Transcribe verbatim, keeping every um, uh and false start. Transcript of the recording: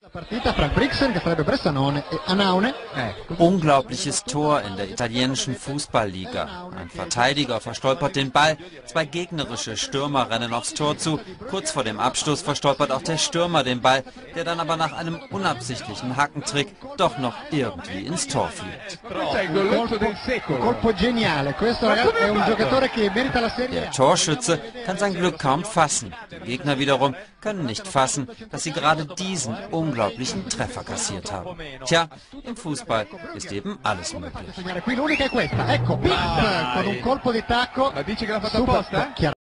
Unglaubliches Tor in der italienischen Fußballliga. Ein Verteidiger verstolpert den Ball, zwei gegnerische Stürmer rennen aufs Tor zu. Kurz vor dem Abschluss verstolpert auch der Stürmer den Ball, der dann aber nach einem unabsichtlichen Hackentrick doch noch irgendwie ins Tor fliegt. Der Torschütze kann sein Glück kaum fassen. Die Gegner wiederum können nicht fassen, dass sie gerade diesen unglaublichen Treffer kassiert haben. Tja, im Fußball ist eben alles möglich.